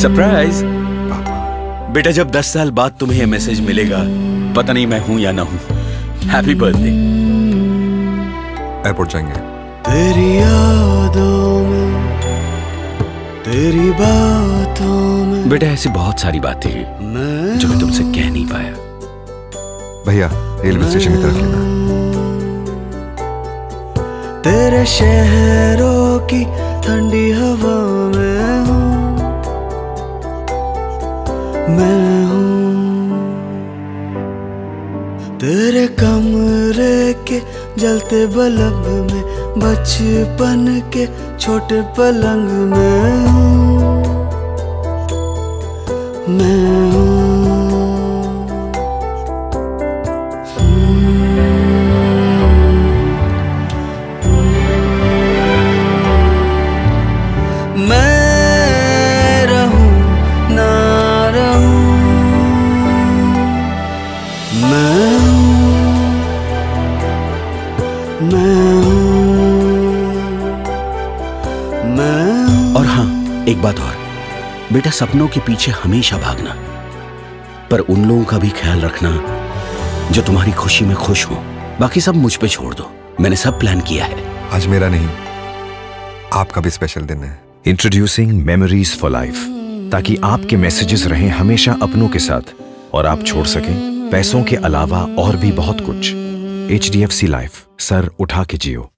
Surprise. बेटा जब 10 साल बाद तुम्हें ये मैसेज मिलेगा, पता नहीं मैं हूं या ना हूं। Happy birthday. एयरपोर्ट जाएंगे। तेरी यादों में, तेरी बातों में। बेटा ऐसी बहुत सारी बातें हैं जो मैं तुमसे कह नहीं पाया। भैया रेलवे स्टेशन की तरफ लेना। तेरे शहरों की ठंडी हवा में हूँ मैं हूँ। तेरे कमरे के जलते बल्ब में, बचपन के छोटे पलंग में हूँ मैं हूँ। मैं रहूं ना रहूं, मैं और हाँ एक बात और, बेटा सपनों के पीछे हमेशा भागना, पर उन लोगों का भी ख्याल रखना जो तुम्हारी खुशी में खुश हो। बाकी सब मुझ पे छोड़ दो, मैंने सब प्लान किया है। आज मेरा नहीं, आपका भी स्पेशल दिन है। इंट्रोड्यूसिंग मेमोरीज फॉर लाइफ, ताकि आपके मैसेजेस रहें हमेशा अपनों के साथ और आप छोड़ सकें पैसों के अलावा और भी बहुत कुछ। HDFC लाइफ, सर उठा के जियो।